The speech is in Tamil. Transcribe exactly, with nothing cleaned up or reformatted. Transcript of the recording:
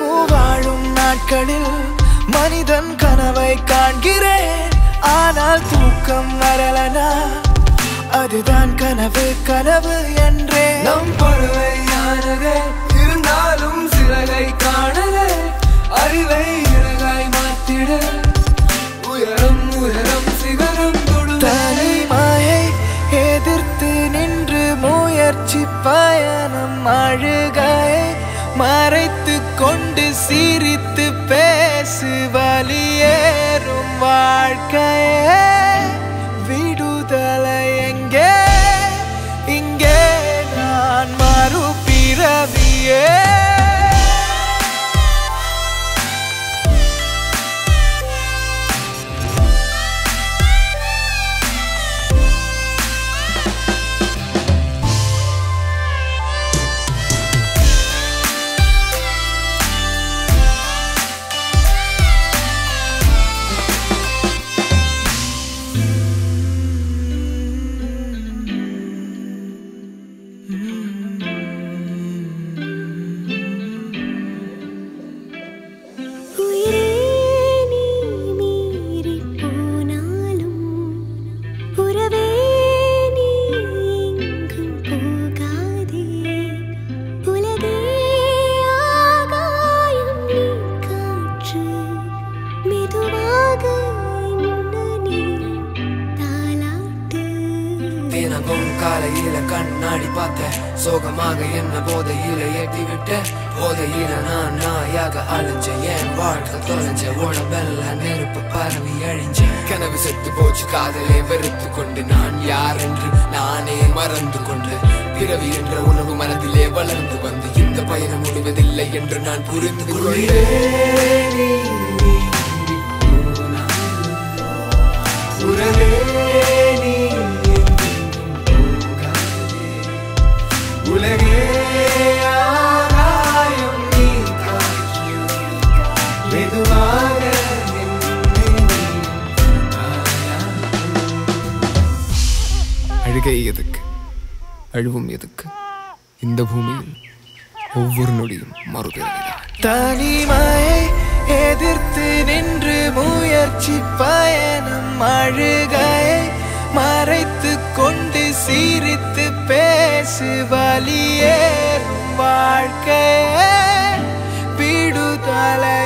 வாழும் நாட்களில் மனிதன் கனவை காண்கிறேன். ஆனால் தூக்கம் வரலனா அதுதான் கனவு கனவு என்றே. நம் பறவையானதே இருந்தாலும் சிறகை காணலே. அறிவை இறகாய் மாற்றிட உயரம் உயரம் சிகரம் தொடு. தனிமாயை எதிர்த்து நின்று முயற்சி பயணம் அழுகாயை மறைத்து கொண்டு சிரித்து பேசு வலியேறும் வாழ்க்கையே. விடுதலை எங்கே இங்கே நான் மறுபிறவியே. தினமும் காலையில கண்ணாடி பார்த்த சோகமாக என்ன போதையில ஏற்றி விட்ட. போதையில நான் நாயாக அழிஞ்சேன். என் வாழ்க்கை தொலைஞ்ச உடம்பெல்ல நெருப்பு பரவி அழிஞ்சேன். கனவு செத்து போச்சு காதலே வெறுத்து கொண்டு நான் யார் என்று நானே மறந்து கொண்டு பிறவி என்ற உணவு மனதிலே வளர்ந்து வந்து இந்த பயணம் முடிவதில்லை என்று நான் புரிந்து கொள்கிறேன். உலகே ஆகாயம் நீ காற்று மெதுவாக. அழுகை எதுக்கு அழுவும் எதுக்கு இந்த பூமியில் ஒவ்வொரு நொடியும் மறுபிறவிதான். தனிமையை எதிர்த்து நின்று முயற்சி பயணம் அழுகையை மறைத்து கொண்டு சிரித்து பேசு வலியேறும் வாழ்க்கையே. விடுதலை